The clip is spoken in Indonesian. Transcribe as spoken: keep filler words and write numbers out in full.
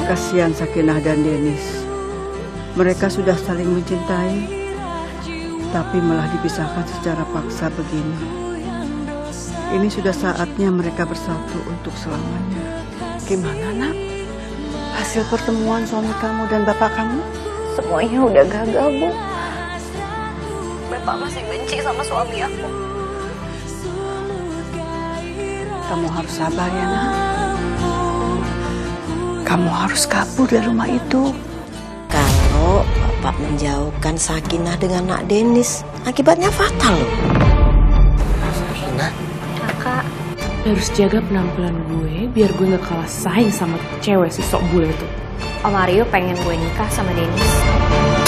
Kasihan Sakinah dan Denis. Mereka sudah saling mencintai, tapi malah dipisahkan secara paksa begini. Ini sudah saatnya mereka bersatu untuk selamanya. Gimana, Nak? Hasil pertemuan suami kamu dan bapak kamu? Semuanya udah gagal, Bu. Bapak masih benci sama suami aku. Kamu harus sabar ya, Nak. Kamu harus kabur dari rumah itu. Kalau Bapak menjauhkan Sakinah dengan Nak Denis, akibatnya fatal loh. Sakinah? Kakak. Harus jaga penampilan gue biar gue gak kalah saing sama cewek si sok bule itu. Om Aryo pengen gue nikah sama Denis.